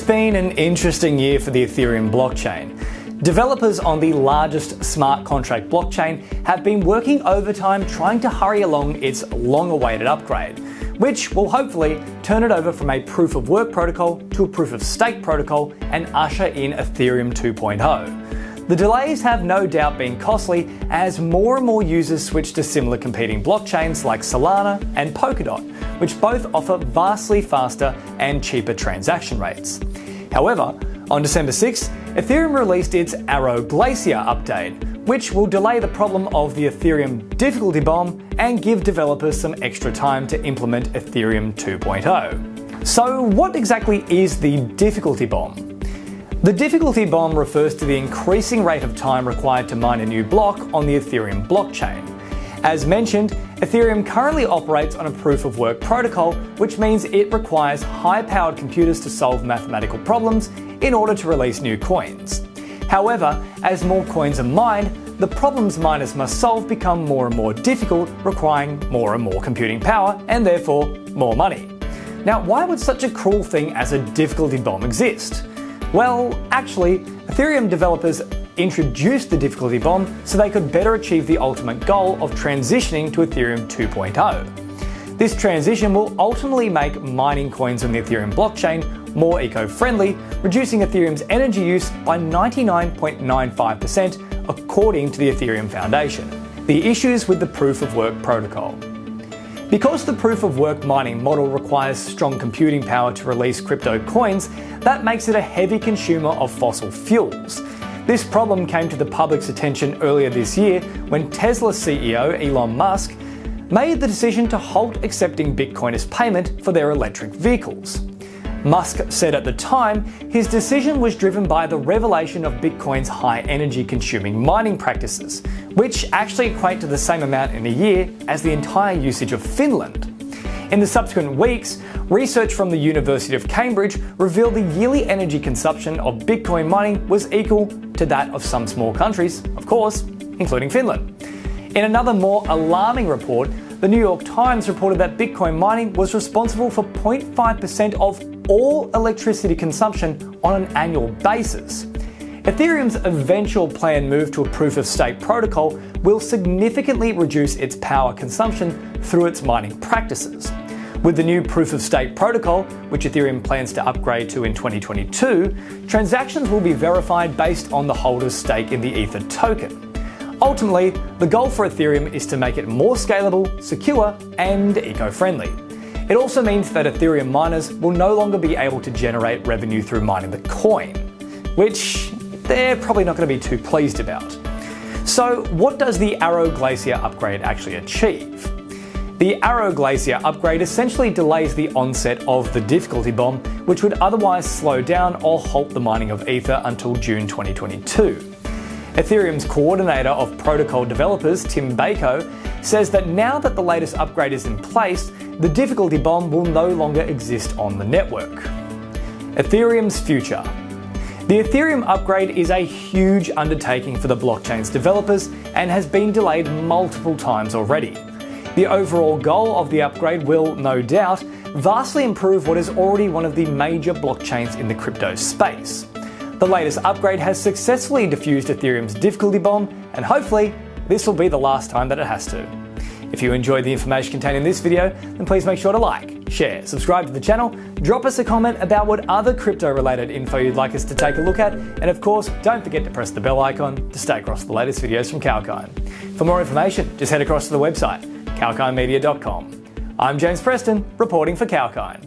been an interesting year for the Ethereum blockchain. Developers on the largest smart contract blockchain have been working overtime trying to hurry along its long-awaited upgrade, which will hopefully turn it over from a proof-of-work protocol to a proof-of-stake protocol and usher in Ethereum 2.0. The delays have no doubt been costly as more and more users switch to similar competing blockchains like Solana and Polkadot, which both offer vastly faster and cheaper transaction rates. However, on December 6th, Ethereum released its Arrow Glacier update, which will delay the problem of the Ethereum difficulty bomb and give developers some extra time to implement Ethereum 2.0. So what exactly is the difficulty bomb? The difficulty bomb refers to the increasing rate of time required to mine a new block on the Ethereum blockchain. As mentioned, Ethereum currently operates on a proof-of-work protocol, which means it requires high-powered computers to solve mathematical problems in order to release new coins. However, as more coins are mined, the problems miners must solve become more and more difficult, requiring more and more computing power and therefore more money. Now, why would such a cruel thing as a difficulty bomb exist? Well, actually, Ethereum developers introduced the difficulty bomb so they could better achieve the ultimate goal of transitioning to Ethereum 2.0. This transition will ultimately make mining coins on the Ethereum blockchain more eco-friendly, reducing Ethereum's energy use by 99.95% according to the Ethereum Foundation. The issues with the proof-of-work protocol. Because the proof-of-work mining model requires strong computing power to release crypto coins, that makes it a heavy consumer of fossil fuels. This problem came to the public's attention earlier this year when Tesla CEO Elon Musk made the decision to halt accepting Bitcoin as payment for their electric vehicles. Musk said at the time his decision was driven by the revelation of Bitcoin's high energy consuming mining practices, which actually equate to the same amount in a year as the entire usage of Finland. In the subsequent weeks, research from the University of Cambridge revealed the yearly energy consumption of Bitcoin mining was equal to that of some small countries, of course, including Finland. In another more alarming report, the New York Times reported that Bitcoin mining was responsible for 0.5% of all electricity consumption on an annual basis. Ethereum's eventual planned move to a proof-of-stake protocol will significantly reduce its power consumption through its mining practices. With the new proof-of-stake protocol, which Ethereum plans to upgrade to in 2022, transactions will be verified based on the holder's stake in the Ether token. Ultimately, the goal for Ethereum is to make it more scalable, secure, and eco-friendly. It also means that Ethereum miners will no longer be able to generate revenue through mining the coin, which they're probably not going to be too pleased about. So what does the Arrow Glacier upgrade actually achieve? The Arrow Glacier upgrade essentially delays the onset of the difficulty bomb, which would otherwise slow down or halt the mining of Ether until June 2022. Ethereum's coordinator of protocol developers, Tim Bako, says that now that the latest upgrade is in place, the difficulty bomb will no longer exist on the network. Ethereum's future. The Ethereum upgrade is a huge undertaking for the blockchain's developers and has been delayed multiple times already. The overall goal of the upgrade will, no doubt, vastly improve what is already one of the major blockchains in the crypto space. The latest upgrade has successfully diffused Ethereum's difficulty bomb, and hopefully this will be the last time that it has to. If you enjoyed the information contained in this video, then please make sure to like, share, subscribe to the channel, drop us a comment about what other crypto-related info you'd like us to take a look at, and of course, don't forget to press the bell icon to stay across the latest videos from Kalkine. For more information, just head across to the website, kalkinemedia.com. I'm James Preston, reporting for Kalkine.